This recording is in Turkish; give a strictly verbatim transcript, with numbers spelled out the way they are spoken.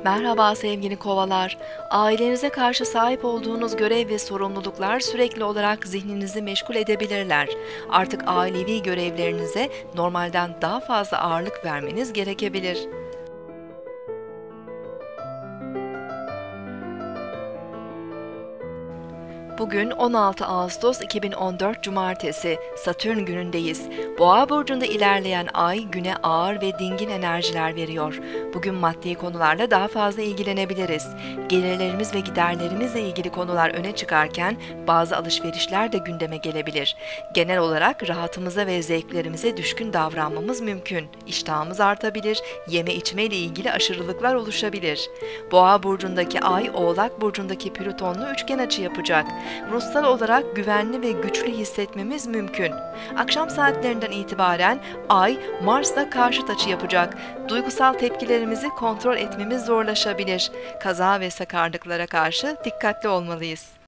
Merhaba sevgili kovalar. Ailenize karşı sahip olduğunuz görev ve sorumluluklar sürekli olarak zihninizi meşgul edebilirler. Artık ailevi görevlerinize normalden daha fazla ağırlık vermeniz gerekebilir. Bugün on altı Ağustos iki bin on dört Cumartesi, Satürn günündeyiz. Boğa burcunda ilerleyen ay güne ağır ve dingin enerjiler veriyor. Bugün maddi konularla daha fazla ilgilenebiliriz. Gelirlerimiz ve giderlerimizle ilgili konular öne çıkarken bazı alışverişler de gündeme gelebilir. Genel olarak rahatımıza ve zevklerimize düşkün davranmamız mümkün. İştahımız artabilir, yeme içme ile ilgili aşırılıklar oluşabilir. Boğa burcundaki ay Oğlak burcundaki Plüton'la üçgen açı yapacak. Ruhsal olarak güvenli ve güçlü hissetmemiz mümkün. Akşam saatlerinden itibaren Ay, Mars'la karşıt açı yapacak. Duygusal tepkilerimizi kontrol etmemiz zorlaşabilir. Kaza ve sakarlıklara karşı dikkatli olmalıyız.